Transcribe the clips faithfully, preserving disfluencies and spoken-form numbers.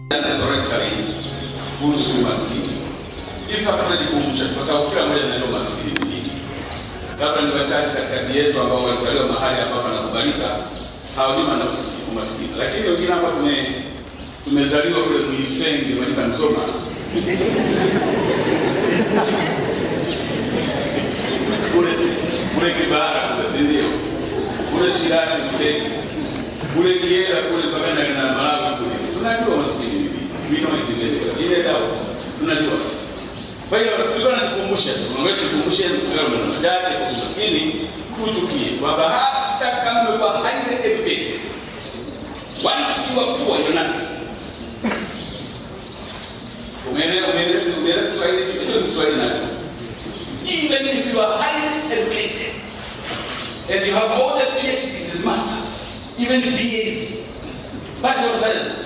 theoretically kuhusu maskini. In fact tunajikumbusha kwa sababu kila mmoja anajua maskini ni nini. Labda ni wachache katikati yetu ambao walizaliwa mahali ambapo panakubalika hawajui maana ya umaskini. Lakini wengine hapa tume tumezaliwa kule Muisenge Majita Msoma. Kule kule Kibara kule ndio. Kule Shirati Mtegi. Kule Kiera kule Pagana na Malawi kule. Tunajua maskini ni nini. We know it in ile doubt. Tunajua. Kwa hiyo tulikuwa tunajikumbusha, tunaweza kukumbusha leo na machache kwa maskini kuchukie kwamba hata kama umekuwa highly educated, once you are poor you're nothing. Umeelewa umeelewa umeelewa Kiswahili hicho Kiswahili nacho. Even if you are highly educated and you have all the PhDs and masters, even B As, Bachelor of Science,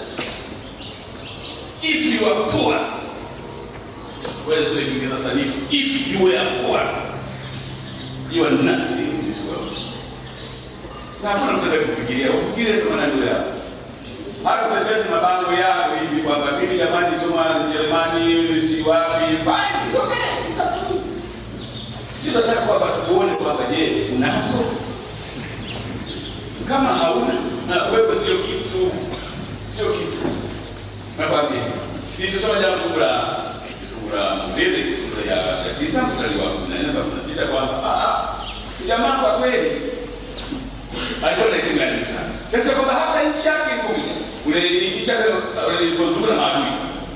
if you are poor, where is the Kingeza Sanifu? If you were poor, you are nothing in this world. Na hapana mtaka kufikiria, ufikirie kama nani yako. Hata pembezi mabango yako hivi kwamba mimi jamani soma Jerumani, si wapi, fine, it's okay, it's okay. Sisi tunataka kwamba tuone kwamba je, unazo? Kama hauna, na wewe sio kitu, sio kitu. Nakwambia, sisi tusoma jambo la sura mbili sura ya tisa mstari wa kumi na nne mpaka kumi na sita kwamba ah jamaa kwa kweli alikuwa na kingani sana. Sasa kwamba hata nchi yake kuja ule nchi yake ule ilipozunguka na maadui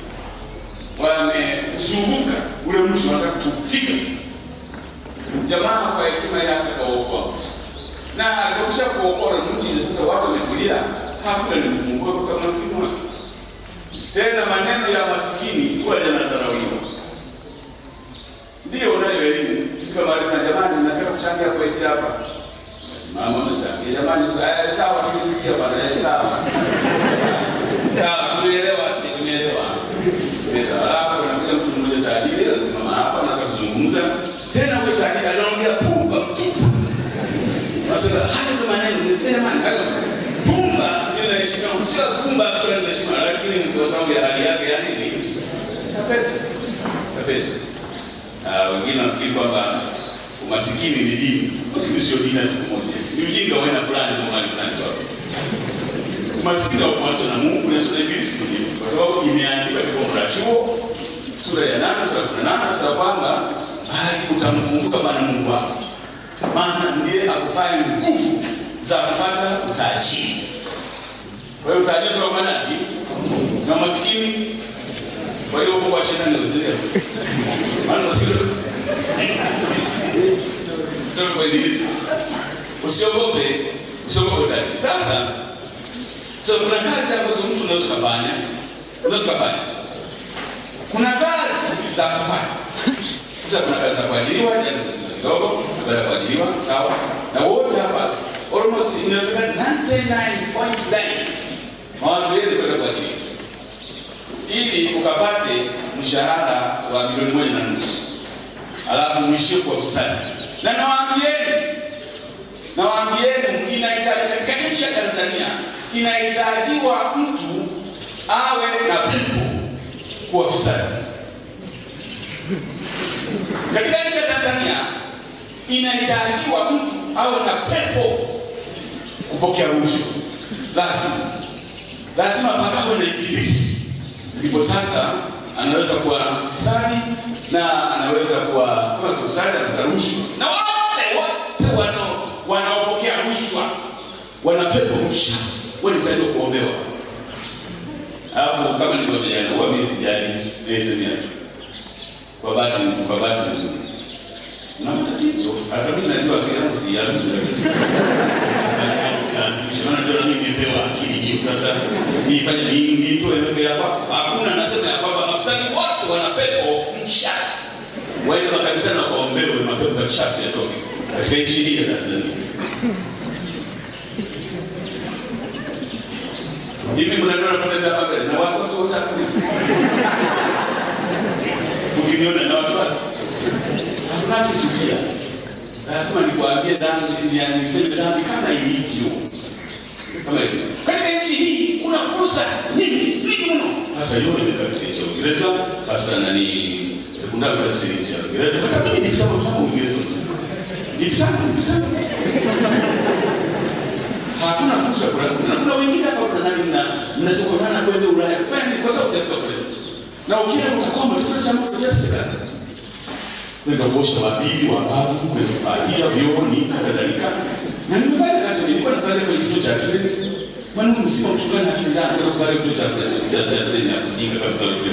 wamezunguka ule mtu wanataka kupiga jamaa kwa hekima yake kwa uokoa na alipokwisha kuokoa mji. Sasa watu wametulia, hakuna ni kumkumbuka kwa sababu maskini wake. Tena maneno ya maskini huwa yanadharauliwa. Ndio unayo elimu. Kama walisema jamani nataka kuchangia kwa hizi hapa. Simama unachangia jamani eh sawa tumesikia bwana eh sawa. Sawa tumeelewa sisi tumeelewa. Bila alafu unakuja mtu mmoja tajiri anasimama hapa anataka kuzungumza. Tena huyo tajiri anaongea pumba mtupu. Nasema haya ndio maneno msikia jamani hayo. Pumba ndio inashika sio pumba kwa inashika lakini kwa sababu ya hali yake yani ni pesa. Pesa. Ah wengine wanafikiri kwamba umasikini ni dini. Umasikini sio dini hata moja. Ni ujinga wa aina fulani kwa mahali fulani hapo. Umasikini wa kwanza na Mungu na sura mbili siku hiyo. Kwa sababu imeandikwa katika Mrachuo sura ya nane sura ya nane sasa kwamba bali utamkumbuka Bwana Mungu wako. Maana ndiye akupaye nguvu za kupata utajiri. Kwa hiyo utajiri ndio kwa nani? Na maskini. Kwa hiyo kwa shetani ndio zile. Maana maskini. Ndio kwa nini? Usiogope, usiogope utajiri. Sasa so kuna kazi ambazo mtu unaweza kufanya. Unaweza kufanya. Kuna kazi za kufanya. Sasa kuna kazi za kuajiriwa, kidogo, baada ya kuajiriwa, sawa. Na wote hapa almost inawezekana ninety-nine point nine mawazo yetu kwa kuajiriwa. Ili ukapate mshahara wa milioni moja na nusu. Alafu mwishie kwa ufisadi. Na nawaambieni, nawaambieni inahitaji katika nchi ya Tanzania inahitajiwa mtu awe na pepo kwa ufisadi. Katika nchi ya Tanzania inahitajiwa mtu awe na pepo kupokea rushwa. Lazima lazima pakawe na ibilisi. Ndipo sasa anaweza kuwa fisadi na anaweza kuwa kama fisadi na rushwa. Na wote wote wanao wanaopokea rushwa wana pepo mchafu. Wanahitajiwa kuombewa. Alafu kama nilivyoeleza huwa mimi sijali leseni yake. Kwa bahati kwa bahati nzuri. Na matatizo hata mimi najua kile msiyamu ndio. Maana ndio mimi nimepewa akili hiyo sasa nifanye nini ndio ndio hapa. Hakuna nasema ya kwamba mafisadi wote wana pepo mchafu. Waende makanisa na kuombewe mapepo machafu yatoke katika nchi hii ya Tanzania. Hivi mnaona kutenda hapa na wasiwasi wote hapo. Ukiniona na wasiwasi. Hakuna kutufia. Lazima nikwambie dhambi, yani niseme dhambi kama ilivyo. Kama ilivyo. Katika nchi hii kuna fursa nyingi nyingi mno. Sasa hiyo ni katika Uingereza, hasa nani kuna facility ya Uingereza. Hata mimi nikitaka kama Uingereza. Nikitaka nikitaka. Hakuna fursa kwa kuna kuna wengine hapa kuna nani na mnazokana kwenda Ulaya. Fanya kwa sababu utafika kule. Na ukienda utakwama tukio cha moto cha serikali. Nenda kuosha wabibi wa babu, kufagia vioni na kadhalika. Na nimefanya kazi nilikuwa nafanya kwenye kituo cha akili. Maana msima mchukua na akili zangu kwa kufanya kituo cha akili. Cha cha akili ya kujinga kabisa leo.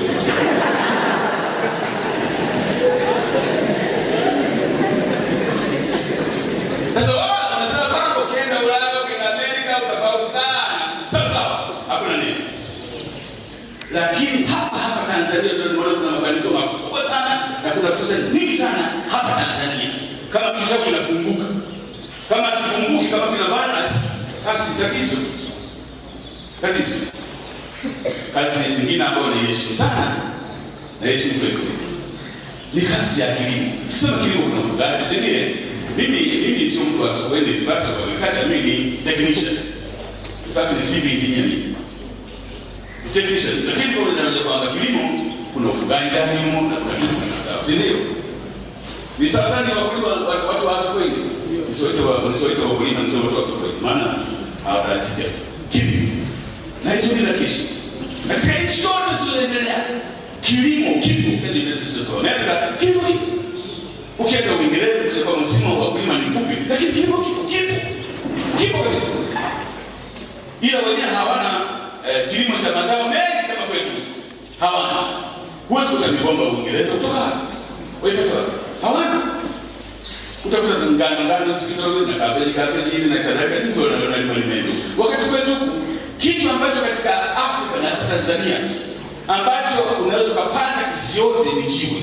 Sasa wao wanasema kwamba ukienda Ulaya, ukienda Amerika utafaulu sana. Sasa hakuna nini. Lakini hapa hapa Tanzania ndio tunaona kuna mafanikio makubwa sana na kuna fursa nyingi sana hapa Tanzania. Kama kisha kinafunguka. Kama kifunguki kama kina balance, basi tatizo. Tatizo. Kazi zingine ambayo ni heshima sana. Na heshima kweli. Ni kazi ya kilimo. Kisema kilimo kuna ufugaji, si ndiye? Mimi mimi sio mtu wa sokoni, basi kwa mikata mimi ni technician. Sasa ni civil engineer. Technician. Lakini kwa ndio kwamba kilimo kuna ufugaji ndani humo na kuna kitu kingine. Si ndio? Ni sasa ni wakulima watu wa sokoni. Nisoite wa nisoite wa wakulima sio watu wa sokoni. Maana hawatasikia. Kilimo. Na hizo ni lakishi. Katika nchi zote zilizoendelea kilimo kipo kwenye nchi zote. Amerika kilimo kipo. Ukienda Uingereza kwa msimu wa wakulima ni mfupi, lakini kilimo kipo kipo. Kipo kabisa. Ila wenyewe hawana eh, kilimo cha mazao mengi kama kwetu. Hawana. Huwezi kutamigomba Uingereza kutoka hapa. Wewe pata. Hawana. Utakuta ngano ngano kidogo na kabeji kabeji na kadhalika ndivyo wanalima limendo. Wakati kwetu kitu ambacho katika Afrika na Tanzania ambacho unaweza kupanda kisiote ni jiwe.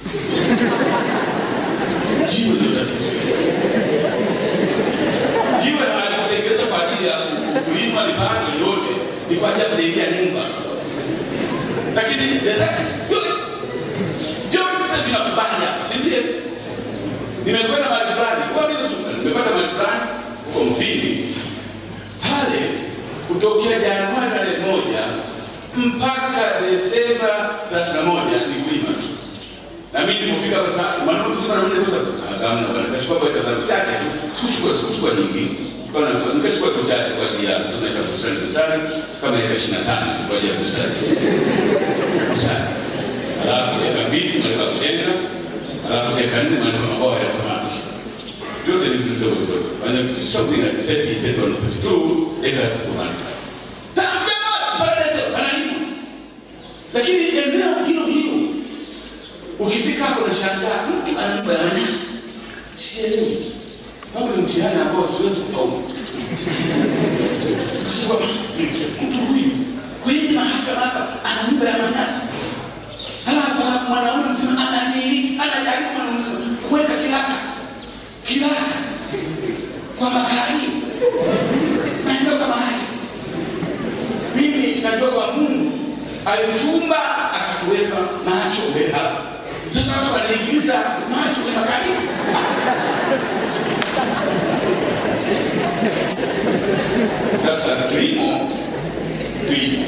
Jiwe ndio tatizo. Jiwe halikutengenezwa kwa ajili ya kulima lipato yote, ni kwa ajili ya kujenga nyumba. Lakini the rest yote yote vinakubali hapa, si ndiye? Nimekwenda mahali fulani, kwa mimi nimepata mahali fulani huko Mfindi. Pale kutokea Januari tarehe moja mpaka Desemba thelathini na moja ni kulima tu. Na mimi nilipofika sasa maneno mzima na mimi sasa kama na nikachukua kwa kadhaa chache sikuchukua sikuchukua nyingi. Kwa nini nikachukua kwa chache kwa ajili ya tunaita bustani bustani kama eka ishirini na tano kwa ajili ya bustani. Bustani. Alafu eka mbili nilikuwa kutenga. Alafu eka nne nilikuwa mabao ya samaki. Yote ni vidogo vidogo. Bana something like thirty, thirty-one, thirty-two acres per month. Tamaa paradise analima. Lakini eneo hilo hilo ukifika hapo na shangaa mtu ananipa nyasi. Sielewi. Hapo ni mtihani ambao siwezi kufaulu. Kwa sababu mtu huyu kwenye mahakama hapa ananipa nyasi. Halafu mwanaume mzima ananili, anajaribu mwanaume kuweka kilaka. Kilaka kwa makali. Naenda kama haya. Mimi najua kwa Mungu alitumba akatuweka macho mbele hapa. Sasa watu wanaingiza macho kwenye makali. Sasa kilimo kilimo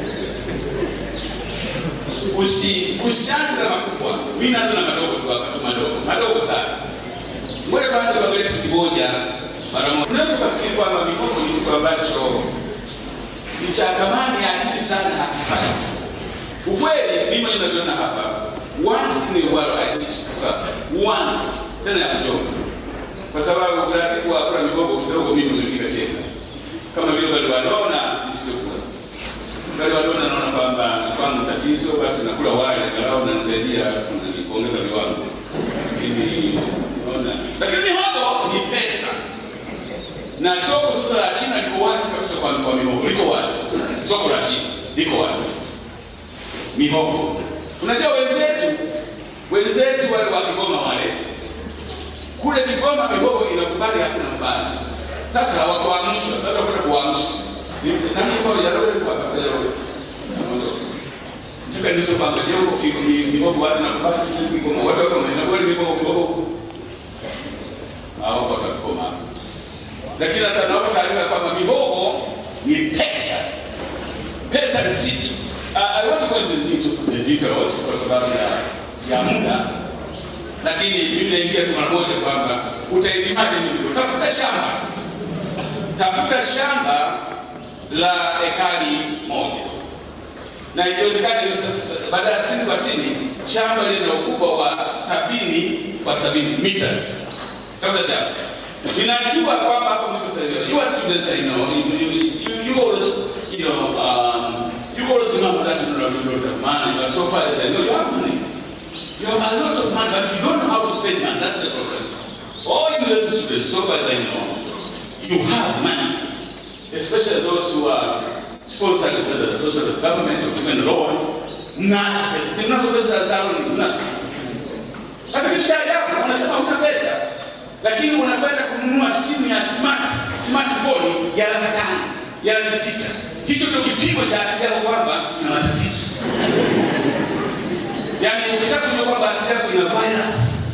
usi usianze na makubwa. Mimi naanza na madogo tu wakati madogo. Madogo sana. Ngoja kwanza tuangalie kitu kimoja mara moja. Unaweza kufikiri kwamba mikopo ni kitu ambacho ni cha thamani ya chini sana hakifai. Ukweli mimi ninaona hapa once in a while I teach sasa once tena ya kuchoka. Kwa sababu utaratibu wa kula mikopo kidogo mimi nilipiga tena. Kama vile bado wanaona nisiyokula. Bado wanaona naona kwamba kwa tatizo basi nakula wale angalau unanisaidia kuongeza viwango. Lakini ona. Lakini hapo ni pesa. Na soko sasa la China liko wazi kabisa kwa kwa mihogo. Liko wazi. Soko la China liko wazi. Mihogo. Tunajua wenzetu wenzetu wale wa Kigoma wale. Kule Kigoma mihogo inakubali hakuna mfano. Sasa hawakuamshwa, sasa kwenda kuamsha. Nani kwa ya roho kwa sasa ya roho. Ndio kanisa baba leo mihogo watu na kubali sisi Kigoma watu wako na kweli mihogo. Hao kwa Kigoma. Lakini hata naomba taarifa kwamba mihogo ni pesa. pesa nzito. Uh, I want to go into the details kwa sababu ya, ya muda. Lakini mimi naingia tu mara moja kwamba utaelimaje nini? Tafuta shamba. Tafuta shamba la ekari moja. Na ikiwezekana baada ya sitini kwa sitini shamba lina ukubwa wa sabini kwa sabini meters. Tafuta shamba. Ninajua kwamba hapo mko sawa. You are students, I know. You, you, you always, you know, um, you always remember that you don't have a lot of money. But so far as I know, you have money. You have a lot of money, but you don't know how to spend money. That's the problem. All university students, so far as I know, you have money. Especially those who are sponsored by the, those of the government or given loan. Nasi pesa. Si mnazo pesa za zao ni mna. Sasa kitu cha ajabu, unasema huna pesa. Lakini unapenda kununua simu ya smart, smartphone ya laki tano, ya laki sita. Hicho ndio kipimo cha akili yako kwamba ina matatizo. Yaani ukitaka kujua kwamba akili yako ina virus.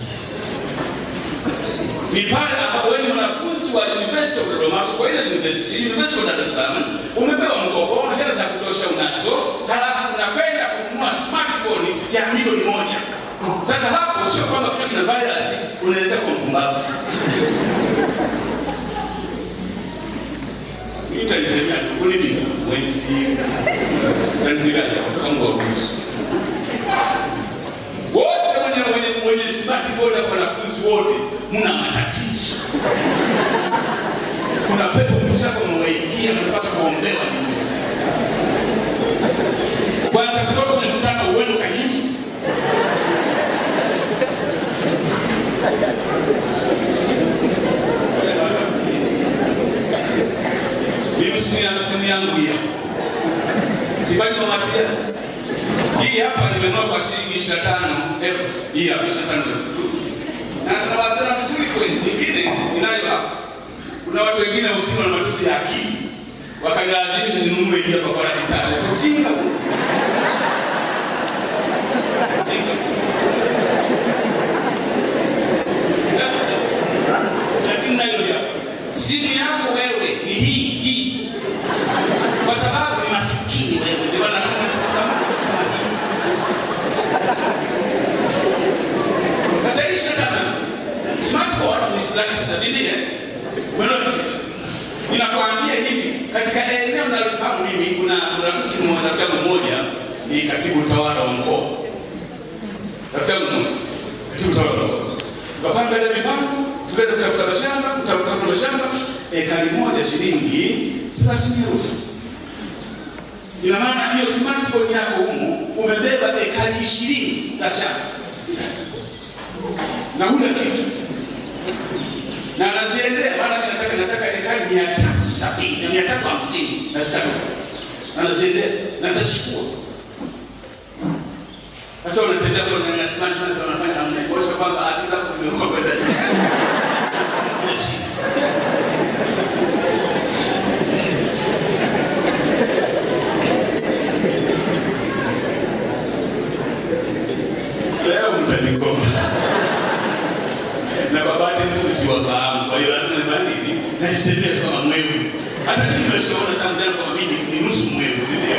Ni pale ambapo wewe ni mwanafunzi wa University of Dodoma, kwa ile University, University of Dar es Salaam, umepewa mkopo na hela za kutosha unazo, halafu unakwenda kununua smartphone ya milioni moja. Sasa hapo sio kwamba kitu kina virus, unaweza kumpumbavu. Nitaisemea kulipiga mwezi tandigaje kwa ngozi. Wote mwenye mwenye mwenye smartphone kwa wanafunzi wote mna matatizo. Kuna pepo mchafu mwaingia mnapata kuombewa nini? Kwanza kutoka kwenye mtandao wenu kahifu. Mimi simu yangu hiyo. Sifanyi kwa mawasiliano. Hii hapa nimenunua kwa shilingi ishirini na tano elfu. Hii hapa ishirini na tano elfu. Na tunawasiliana vizuri kweli. Nyingine ninayo hapa. Kuna watu wengine usiku na matatizo ya akili. Wakanilazimisha ninunue hii hapa kwa laki tano. Sio ujinga huu. Ujinga. Lakini nayo ya simu yako wewe ni hii hii. Kwa sababu ni masikini wewe ndio wanasema kama hii. Sasa hii shida smartphone ni laki sita zidi eh. Wewe ninakwambia hivi katika eneo ninalofahamu mimi kuna rafiki mmoja rafiki mmoja ni katibu utawala wa mkoa. Rafiki mmoja katibu utawala wa mkoa. Kapanga ile mipango tukaenda kutafuta mashamba, kutafuta mashamba ekari moja shilingi thelathini elfu. Ina maana hiyo smartphone yako humu umebeba ekari ishirini za shamba. Na huna kitu. Na naziendea maana nataka nataka ekari mia tatu sabini, mia tatu hamsini na sitaki. Na naziendea na nitachukua. Sasa unatembea kwa ndani ya smartphone na unafanya namna hiyo kwa sababu hadi zako zimeruka kwenda. Leo mtaniko. Na babati nzuri si wafahamu. Kwa hiyo lazima nifanye nini? Na nisemee kama mwewe. Hata nimeshaona tangu jana kwa mimi ni nusu mwewe, si ndio?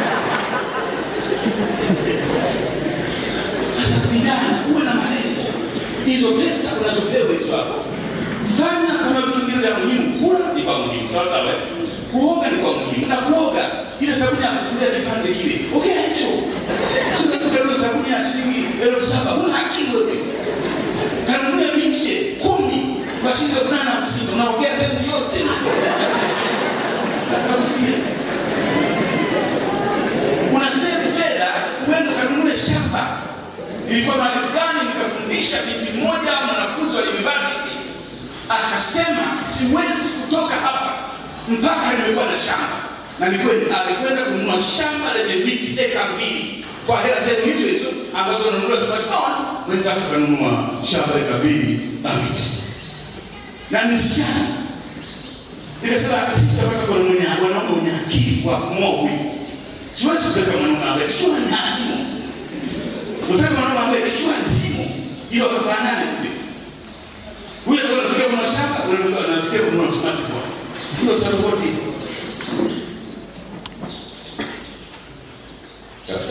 Sasa vijana uwe na malengo. Hizo pesa unazopewa hizo hapo. Fanya kama vitu vingine vya muhimu. Kula ni kwa muhimu. Sawa sawa. Kuoga ni kwa muhimu. Na kuoga ile sabuni ya kufulia kipande kile. Okay hicho. Sio tukao sabuni ya shilingi elfu saba. Una haki wewe. Kanuni ya miche kumi kwa shilingi elfu nane na hamsini. Unaongea tena yote. Nakufikia. Una save fedha uende kanunue shamba. Ilikuwa mahali fulani nikafundisha binti mmoja mwanafunzi wa university. Akasema siwezi kutoka hapa mpaka nimekuwa na shamba. Na ni kweli alikwenda kununua shamba lenye miti eka mbili kwa hela zetu hizo hizo ambazo wanunua smartphone, mwenzake kanunua shamba eka mbili na miti. Na msichana nikasema sisi tutapata kwa mwenye wanaume wenye akili kwa kumoa huyu. Siwezi kutaka mwanaume ambaye kichwa ni hazimu. Unataka mwanaume ambaye kichwa ni simu ili wakafanane kule. Ule ndio unafikia kwa shamba, ule ndio unafikia kwa smartphone. Hiyo smartphone.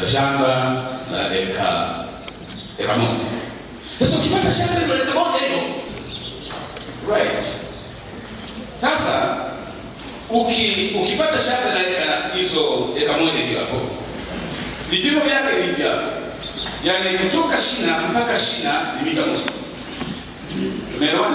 shamba la eka eka moja. Sasa ukipata shamba la eka moja hiyo, right? Sasa uki ukipata shamba la eka hizo eka moja hiyo hapo, vipimo vyake ni hivi hapo. Yaani kutoka shina mpaka shina ni mita moja. Umeelewana?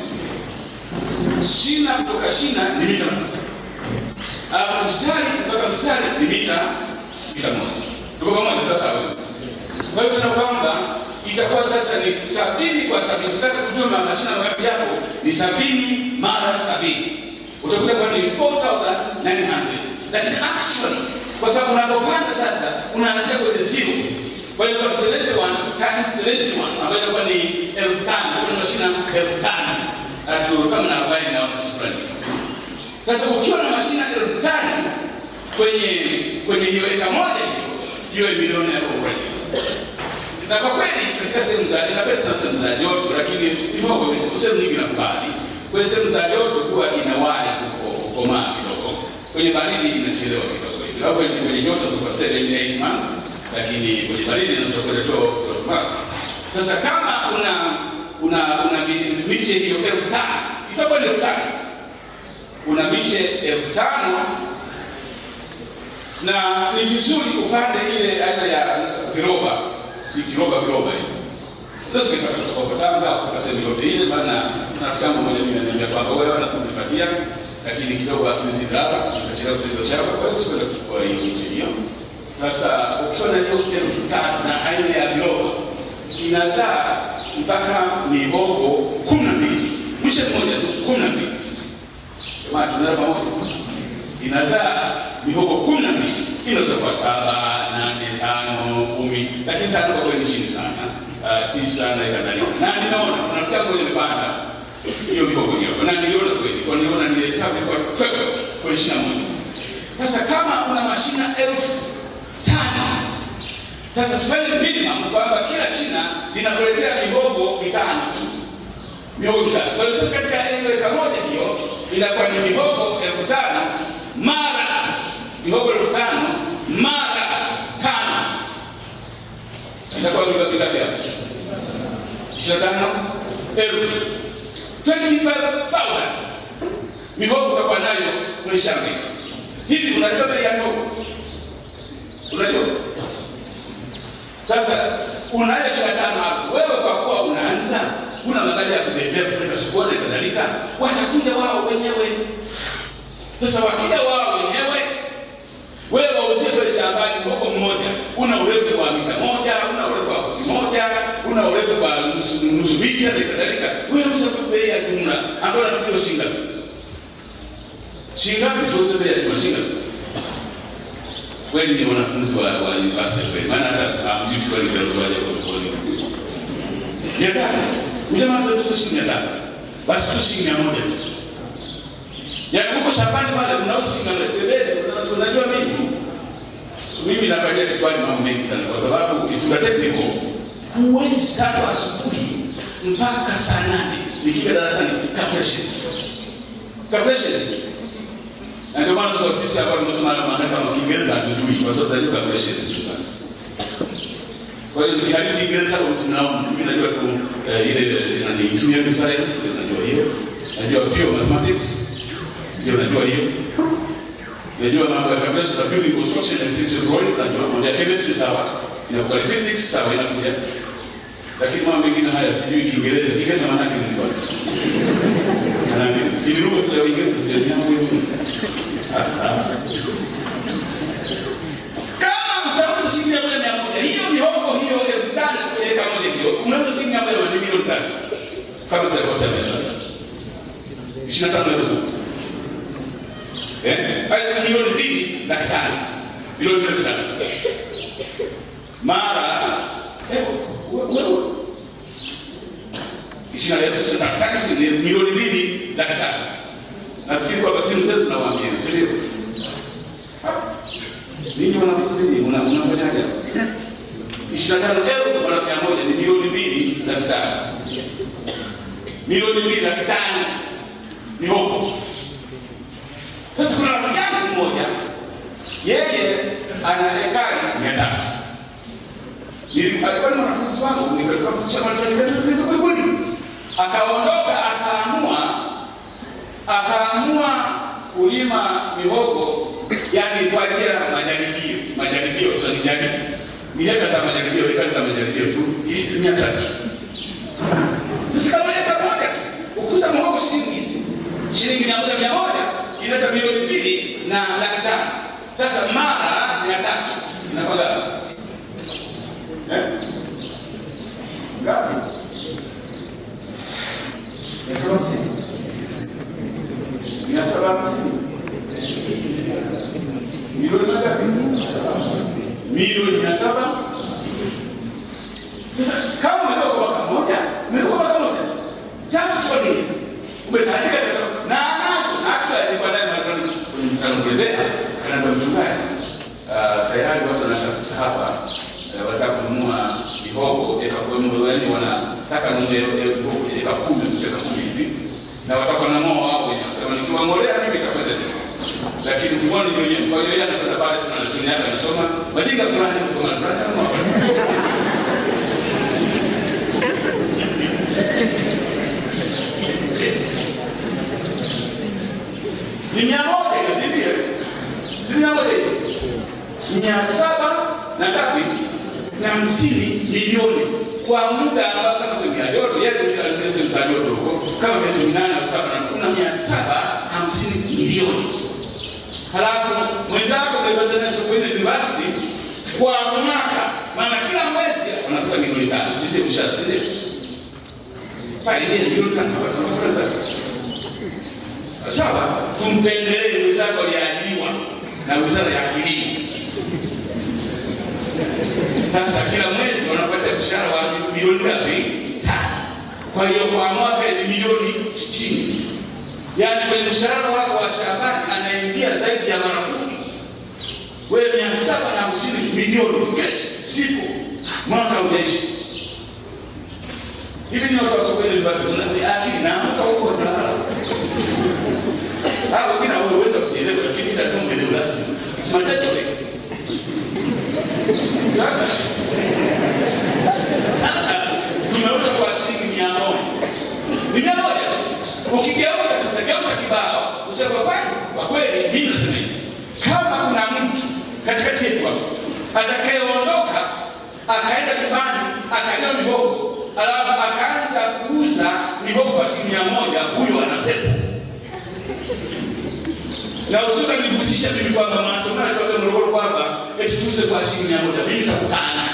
Shina kutoka shina ni mita moja. Alafu mstari kutoka mstari ni mita mita moja. Tuko pamoja sasa hapo. Kwa hiyo tunakwamba itakuwa sasa ni sabini kwa sabini. Ukitaka kujua mashina ngapi yako ni sabini mara sabini. Utakuta kwa ni four thousand nine hundred. Lakini actually kwa sababu unapopanda sasa unaanzia kwenye zero. Kwa hiyo kwa seventy-one times seventy-one ambayo inakuwa ni elfu tano, kuna mashina elfu tano. Atu kama na arobaini na kitu fulani. Sasa ukiwa na mashina elfu tano kwenye kwenye hiyo eka moja hiyo, hiyo ni milioni ya already. Na kwa kweli katika sehemu za inapenda sana sehemu za joto, lakini hivyo kwa sehemu nyingi na kubali. Kwa sehemu za joto huwa inawahi kukomaa kidogo. Kwenye baridi inachelewa kidogo. Hapo kwenye joto kwa seven eight months, lakini kwenye baridi inaweza kwenda twelve months. Sasa kama una una una miche hiyo elfu tano, itakuwa ni elfu tano. Una miche elfu tano na ni vizuri upande ile aina ya viroba, si kiroba viroba hiyo. Ndio sikipata kwa Tanga kwa sehemu yote ile, maana nafikiri mmoja mimi ananiambia kwamba wewe unasunipatia, lakini kidogo atuzidara tukachelewa kutoa shamba, kwa hiyo sikwenda kuchukua hiyo miche hiyo. Sasa ukiwa na hiyo elfu tano na aina ya viroba inazaa mpaka mihogo kumi na mbili. Mwisho mmoja tu kumi na mbili. Kama tunaweza pamoja. Inazaa mihogo kumi na mbili. Inaweza kuwa saba, nane, tano, kumi, lakini tano kwa kweli chini sana. Uh, tisa na kadhalika. Na ninaona tunafikia kwenye mpanda hiyo mihogo hiyo. Na niliona kweli, kwa niliona ni hesabu kwa twelve kwa ishirini na moja. Sasa kama una mashina elfu tano, sasa tufanye minimum kwamba kila shina linakuletea mihogo mitano tu. Mihogo mitano. Kwa hiyo sasa katika hiyo eka moja hiyo inakuwa ni mihogo elfu tano mara mihogo elfu tano mara tano. Inakuwa mihogo ngapi hapo? ishirini na tano elfu. twenty-five thousand. Mihogo kwa nayo kwenye shamba. Hivi unajua bei ya mihogo? Unajua? Sasa unayo ishirini na tano hapo. Wewe kwa kuwa unaanza kuna magari ya kubebea kutoka sokoni na kadhalika, watakuja wao wenyewe. Sasa wakija wao wenyewe, wewe wauzie kwa shambani mhogo mmoja, una urefu wa mita moja, una urefu wa futi moja, una urefu wa nusu nusu mita na kadhalika. Wewe uza bei ya jumla ambayo unatakiwa shilingi ngapi? Shilingi ngapi tuuze bei ya jumla shilingi? Wewe ni wanafunzi wa wa university wewe, maana hata hamjui kwa nini tunatoaje kwa kodi. Mia tano. Ujamaa sasa shilingi mia tano. Basi tu shilingi mia moja. Yaani huko shambani wale unauza na tembeza, unajua mimi mimi nafanyia kichwani mambo mengi sana kwa sababu ifunga technical huwezi tatu asubuhi mpaka saa nane nikiwa darasani calculations. Calculations. Na ndio maana kwa sisi hapa tunasoma na maana kama Kiingereza hatujui kwa sababu tunajua calculations basi. Kwa hiyo nikiharibu Kiingereza kwa sababu mimi najua tu ile ni engineering science, najua hiyo. Najua pure mathematics. Ndio najua hiyo. Najua mambo ya calculation za building construction and structural drawing, najua mambo ya chemistry sawa. Inakuwa physics sawa inakuja. Lakini mambo mengine haya sijui Kiingereza, Kiingereza maana yake ni kwanza. Na ndio si lugha ya Kiingereza ndio mambo. Kama utauza shilingi mia moja, hiyo mihogo hiyo elfu tano kwa eka moja hiyo, unaweza shilingi mia moja ni milioni tano. Kama za kosa pesa. ishirini na tano elfu. Eh? Hayo milioni mbili laki tano. Milioni mbili laki tano. Mara eh wewe ishirini na elfu sasa taksi ni milioni mbili laki tano. Nafikiri kwa basi mzee tunawaambia, ndio. Ninyi wanafunzi ni una unafanyaje? ishirini na tano elfu mara mia moja ni milioni mbili laki tano. Milioni mbili laki tano. Ni huko. Sasa kuna rafiki yangu mmoja, yeye ana ekari mia tatu. Alikuwa ni mwanafunzi wangu, nikafundisha matatizo kwa kweli. Akaondoka akaamua akaamua kulima mihogo, yani kwa ajili ya majaribio, majaribio sio ni jaribu. Ni heka za majaribio, heka za majaribio tu, hii mia tatu. Sasa kama heka moja ukuza mihogo shilingi shilingi mia moja mia moja inaleta milioni mbili na laki tano. Sasa mara mia tatu inakuwa ngapi? Eh? Ngapi? Mia saba hamsini. Milioni ngapi? Milioni mia saba. Sasa kama umetoka kwa mwaka mmoja, umetoka kwa mwaka mmoja. Chanzo kwa nini? Umetandika na anazo na actually alikuwa ndani ya mtandao kwenye mtandao kulevea kana ndo mchungaji. Ah, tayari watu wanatafuta hapa wanataka kununua mihogo eka kwa mmoja wao wanataka nunue mihogo eka kumi mpaka kumi hivi. Na watakuwa na moyo wao wenyewe. Sasa nikiwaongolea mimi nitapata nini? Lakini ukiona ni wenyewe kwa hiyo yana kwenda pale tunasoma hata nasoma majinga fulani kwa fulani kama ni mia moja isikie. Si mia moja. Mia saba na ngapi? Na hamsini milioni kwa muda ambao kama sema yote yetu ni alipesa mtaji huko kama miezi minane au saba na kuna mia saba hamsini milioni. Halafu mwenzako unaweza nacho kwenda university kwa mwaka, maana kila mwezi unapata milioni tano, sije mshahara sije. Pale ndio milioni tano unapata. Sawa, tumpendelee mwenzako aliyeajiriwa na Wizara ya Kilimo. Sasa kila mwezi unapata mshahara wa milioni ngapi? Tano. Kwa hiyo kwa mwaka ni milioni sitini. Yaani kwenye mshahara wako wa Shabani anaingia zaidi ya mara kumi. Wewe mia saba na hamsini milioni kesho siku mwaka ujaishi. Hivi ni watu wasokoni basi kuna akili na mtu huko na hapo kina wewe wewe usielewe lakini lazima uelewe lazima. Simatete wewe. Sasa sasa tunaweza kwa shilingi mia moja. Mia moja. Ukigeuka sasa geuza kibao. Usema fine. Kwa kweli mimi nasema hivi. Kama kuna mtu katikati yetu atakayeondoka akaenda nyumbani akalea mihogo alafu akaanza kuuza mihogo kwa shilingi mia moja, huyo ana pepo. Na usitaka nikuhusisha mimi kwamba masomo yanatoka Morogoro kwamba eti tuuze kwa shilingi mia moja, mimi nitakutana.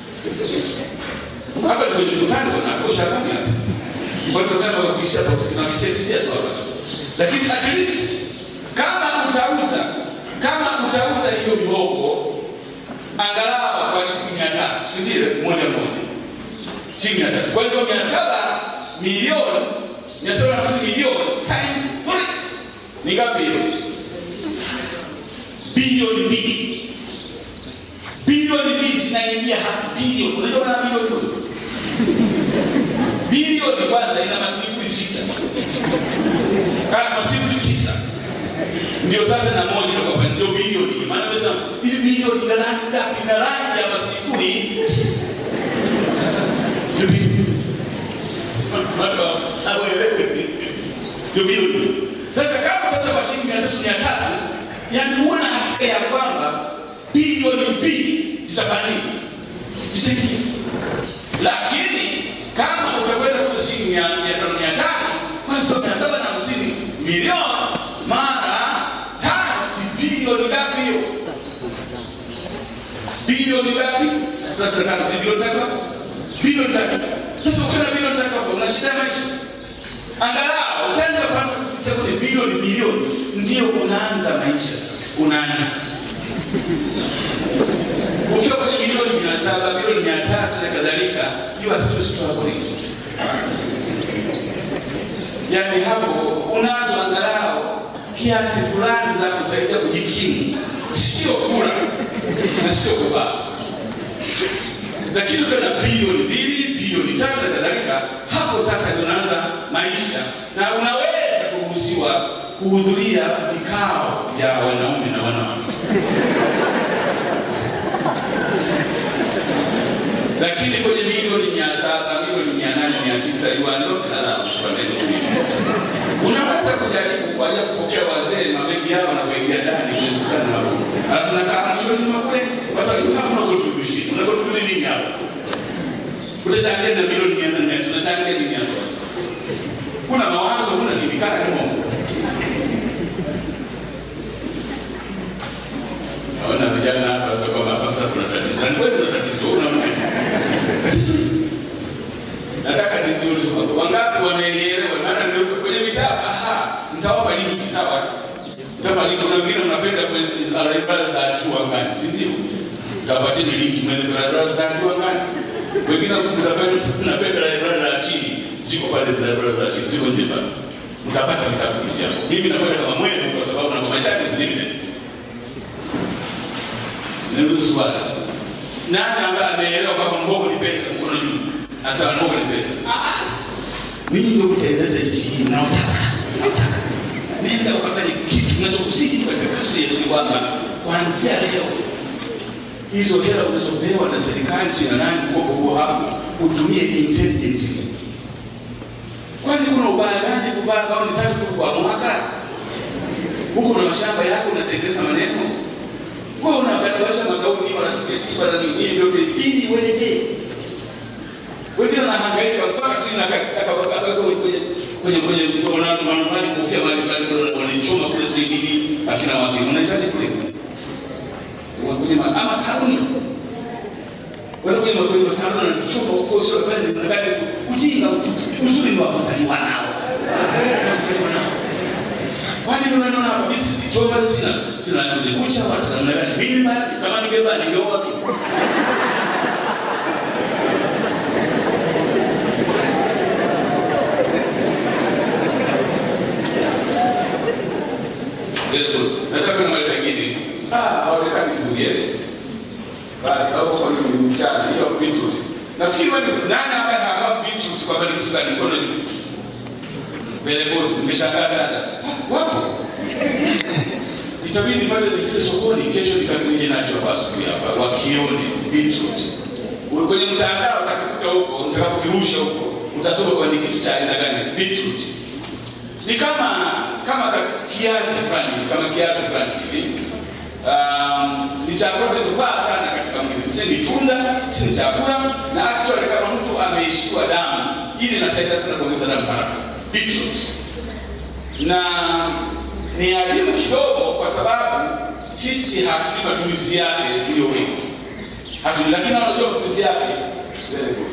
Hapa ndio nilikutana na kosha kama kwa sababu kwa kisha na kisha tu hapa. Lakini at least kama utauza kama utauza hiyo mihogo angalau kwa shilingi mia tatu, si ndio? Moja moja. Shilingi mia tatu. Kwa hiyo mia saba milioni, mia saba hamsini milioni times three. Ni ngapi hiyo? Bilioni mbili. Bilioni mbili zinaingia hapa bilioni. Unajua na bilioni. Bilioni kwanza ina masifuri sita. Ah, masifuri tisa. Ndio sasa na moja ndio kwa ndio bilioni. Maana unasema hivi bilioni ina rangi ngapi? Ina rangi ya masifuri. Ndio bilioni. Bado hawewe. Ndio bilioni. Sasa kama utatoa kwa shilingi mia tatu, yani uone hakika ya kwamba bilioni mbili zitafanyika. Zitaingia. Lakini kama utakwenda kwa shilingi mia tano, kwa sababu mia saba na hamsini milioni mara tano ni bilioni ngapi hiyo? Bilioni ngapi? Sasa kama bilioni tatu, bilioni tatu. Sasa ukiona bilioni tatu hapo unashida maisha. Angalau ukianza kwanza kufikia kwenye bilioni bilioni ndio unaanza maisha sasa. Unaanza. Ukiwa kwenye bilioni mia saba, bilioni mia tatu na kadhalika, you are still struggling. Yaani hapo unaanza angalau kiasi fulani za kusaidia kujikimu. Sio kula na sio kubaa. Lakini kuna bilioni mbili, bilioni tatu na kadhalika, hapo sasa tunaanza maisha na unaweza kuruhusiwa kuhudhuria vikao vya wanaume na wanawake. Lakini kwenye milioni mia saba, milioni mia nane, mia tisa you are not allowed kwa tendo hili. Unaweza kujaribu kwa ajili kupokea wazee mabegi yao na kuingia ndani kwenye mkutano hapo. Alafu tunakaa mashoni makule kwa sababu you have no contribution. Una contribute nini hapo? Utachangia na milioni mia nane, tunachangia nini hapo? Kuna mawazo, kuna nini kana ni Mungu. Naona vijana hapa sasa kama pasa kuna tatizo. Na kweli kuna tatizo, una mmoja. Tatizo. Nataka niulize wangapi wameelewa maana ndio kwenye vitabu. Aha, mtawapa link sawa. Mtawapa link, kuna wengine mnapenda kwenye library za juu angani, si ndio? Mtapata link kwenye library za juu angani. Wengine mnapenda mnapenda library za chini. Ziko pale library za chini, ziko nje pale. Mtapata vitabu hivi hapo. Mimi nakwenda kama mwenye kwa sababu na kwa mahitaji limited. Ndio swali. Nani ambaye ameelewa kwamba mhogo ni pesa mkono juu? Asa mhogo ni pesa. Ah. Mimi ndio mtaeleza hichi na utaka. Utaka. Nenda ukafanye kitu unachokusiji kwa pesa yetu ni kwamba kuanzia leo hizo hela unazopewa na serikali sio nani mkopo huo hapo utumie intelligently. Kwani kuna ubaya gani kuvaa gauni tatu kwa mwaka? Huko na mashamba yako unatengeneza maneno. Kwa unabadilisha magauni wala sketi wala nini yote ili weje. Wengine wanahangaika mpaka sisi na katika baba kwenye kwenye kwenye unaona manufani kufia mali fulani wanachoma kule zingine akina wake unahitaji kule. Wakulima ama sabuni. Wale kwenye makoyo sabuni na kuchoma huko sio pale unataka kujinga uzuri ni wa kuzaliwa nao. Kuzaliwa nao. Kwani tunaona hapa bisi choma sina sina ndio kucha wala sina mnagani mimi bali kama ningeba ningeoa mimi. Ndio nataka kumaliza kingine. Ah, haonekani vizuri eti. Basi hapo kwa nini mchana hiyo beetroot. Nafikiri wewe nani ambaye hafahamu beetroot kwa bali kitu gani mkono juu. Vile bora nimeshangaa sana. Wapo. Itabidi nipate nifike sokoni kesho nikakuja nacho hapa asubuhi hapa wakione beetroot. Wewe kwenye mtandao utakuta huko, utakapokirusha huko, utasoma kwa kitu cha aina gani beetroot. Ni kama kama kiazi fulani, kama kiazi fulani hivi. Um, ni chakula kinachofaa sana katika mwili. Si ni tunda, si ni chakula na actually kama mtu ameishiwa damu, ili inasaidia sana kuongeza damu haraka. Beetroot. Na ni adimu kidogo kwa sababu sisi hatujui matumizi yake ndio wengi. Hatujui, lakini anajua matumizi yake. Very good.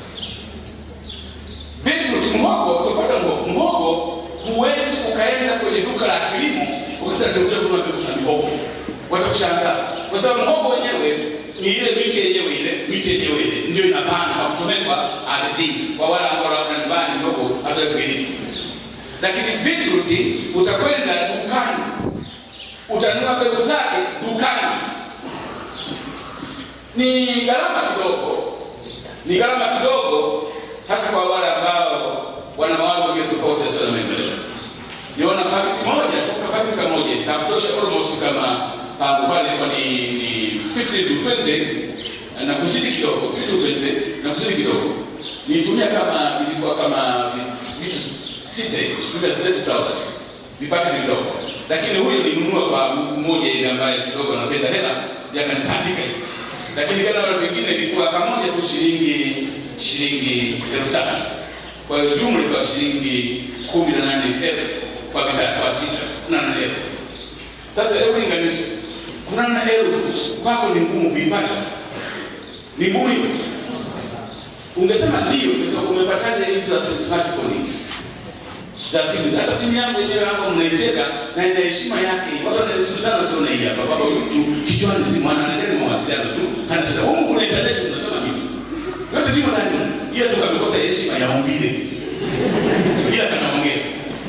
Beetroot mhogo, tofauti na mhogo. Mhogo huwezi ukaenda kwenye duka la kilimo ukisema ndio kuna vitu vya mhogo. Watakushangaa. Kwa sababu mhogo wenyewe ni ile miti yenyewe ile, miti yenyewe ile ndio inapanda kwa kuchomekwa ardhini. Kwa wale ambao wana nyumbani mdogo hata kilimo. Lakini beetroot utakwenda dukani. Utanunua mbegu zake dukani. Ni gharama kidogo. Ni gharama kidogo hasa kwa wale ambao wana mawazo mengi tofauti sana maendeleo. Niona paketi moja, kwa paketi moja, takutosha almost kama pale kwa ni, ni fifty to twenty na kuzidi kidogo, fifty to twenty na kuzidi kidogo. Nitumia kama ilikuwa kama vitu sita, tuka thirty thousand. Vipate kidogo. Lakini huyo nilinunua kwa mmoja ile ambaye kidogo anapenda hela, yakanitandika hivi. Lakini kana wale wengine ilikuwa kama moja tu shilingi shilingi elfu tatu. Kwa hiyo jumla ilikuwa shilingi kumi na nane elfu kwa bidhaa kwa sita, kumi na nane elfu. Sasa hebu linganisha. kumi na nane elfu kwako ni ngumu kuipata. Ni ngumu hiyo. Ungesema ndio, ungesema umepataje hizo smartphone hizo? Dasimi, hata simu yangu yenyewe hapo mnaicheka na ina heshima yake. Watu wanaheshimu sana ndio na hii hapa. Baba mtu kichwani simu anataka mawasiliano tu. Hana shida. Huko kuna internet unasema nini? Yote ndio ndani. Ila tukakosa heshima ya umbile. Ila kanaongea.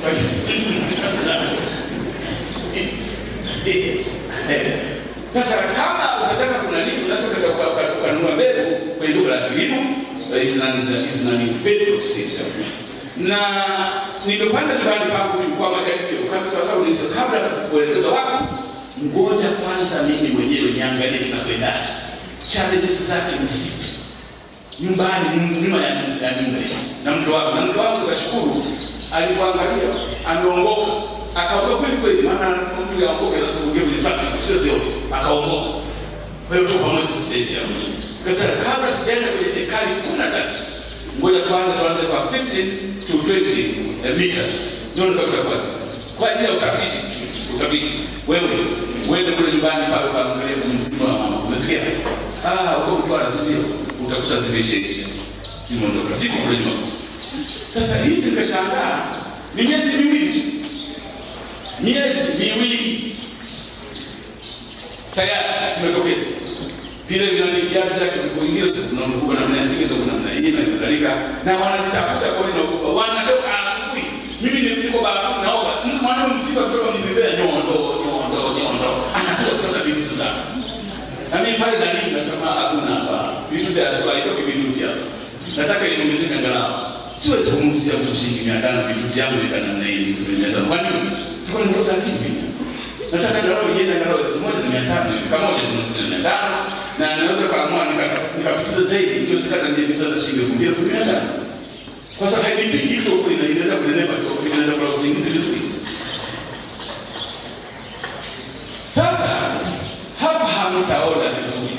Sasa kama utataka kuna nini unataka kununua mbegu kwenye duka la kilimo, hizi na ni beetroot system. Na nimepanda nyumbani pangu kwa majaribio kwa sababu ni kabla ya kuelekeza watu, ngoja kwanza mimi mwenyewe niangalie kinakwendaje, challenges zake ni zipi. nyumbani nyuma ya ya nyumba na mke wako, na mke wako kashukuru, alipoangalia ameongoka, akaokoka kweli kweli, maana anasema mtu yaokoka na kuingia kwenye pati sio sio, akaongoka. Kwa hiyo tuko pamoja sasa hivi hapo. Sasa kabla sijaenda kwenye ekari kumi na tatu, ngoja kwanza tuanze kwa fifteen to twenty meters. Ndio tutakuwa kwa ajili ya utafiti. Utafiti wewe uende kule nyumbani pale ukaangalia mtu wa mama, unasikia ah uko mtu anasubiri, utakuta zimeshaisha simondoka siku kule nyuma. Sasa hizi nikashangaa, ni miezi miwili tu, miezi miwili tayari tumetokeza vile vile kiasi chake kuingia na mkubwa na mnasiki ndio kuna hii na kadhalika, na wanasitafuta kwa nini mkubwa wanatoka asubuhi. Mimi niko bafu naoga, mwana msiba kutoka mnibebea nyondo nyondo nyondo, anakuja kutoka vitu zake. Na mimi pale dalili nasema hakuna hapa vitu vya asili, iko vitu hapa, nataka niongezeke angalau siwezi kumsia mtu shilingi mia tano vitu vyangu ni kana na hii mia tano. Kwa nini? Kwa nini ngosa kipi? Nataka angalau iende angalau elfu moja na mia tano kama moja na mia tano, na naweza kaamua nikapitiza zaidi ikiwezekana nje vitu za shilingi elfu mia tano. Kwa sababu haipiki hilo kwa inaendelea kunenepa kwa kuendelea kwa usingizi vizuri. Sasa hapa hamtaona vizuri.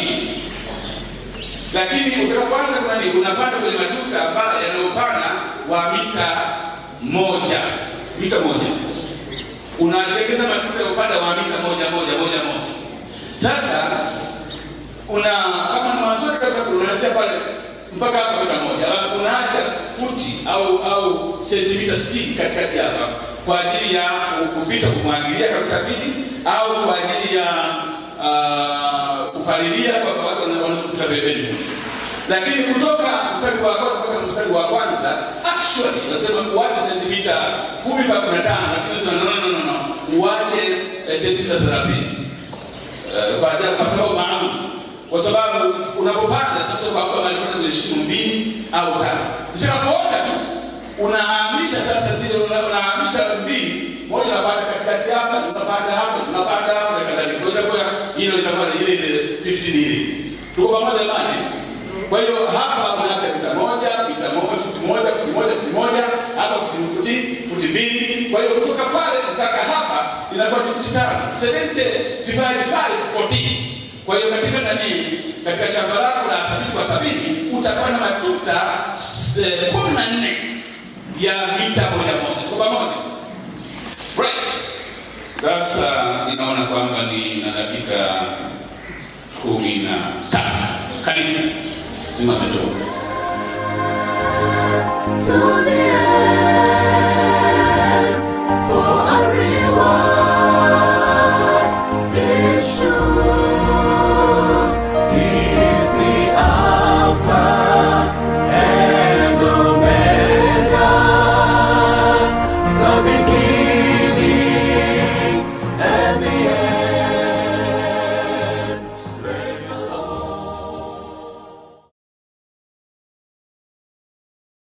Lakini utakapoanza kuna nini? Unapanda kwenye matuta ambayo yana upana wa mita moja. Mita moja. Unatengeza matuta ya upana wa mita moja moja moja moja. Sasa una kama mwanzo kabisa unaanzia pale mpaka hapo mita moja. Alafu unaacha futi au au sentimita sitini katikati hapa kwa ajili ya kupita kumwagilia katikati au kwa ajili ya uh, kupalilia kwa watu wanapita pembeni. Lakini kutoka mstari wa kwanza mpaka mstari wa kwanza actually nasema uache sentimita kumi mpaka kumi na tano, lakini sio no no no no uache sentimita thelathini uh, kwa ajili kwa sababu maalum, kwa sababu unapopanda sasa kwa kwa malifanya kwenye shimo mbili au tatu zitakapoota tu unahamisha sasa zile unahamisha mbili, moja unapanda katikati hapa, unapanda hapa, unapanda hapa na kadhalika. Kwa hiyo hilo litakuwa ile ile fifteen ile. Tuko pamoja jamani? Kwa hiyo hapa unaacha mita moja, mita moja, futi moja, futi moja, futi moja, hapa futi futi mbili. Kwa hiyo kutoka pale mpaka hapa inakuwa futi tano. seventy divided five fourteen. Kwa hiyo katika nani, katika shamba lako la sabini kwa sabini utakuwa na matuta kumi na nne ya mita moja moja. Kwa pamoja. Right. Sasa ninaona kwamba ni na dakika kumi na tano. Karibu. Simama tu.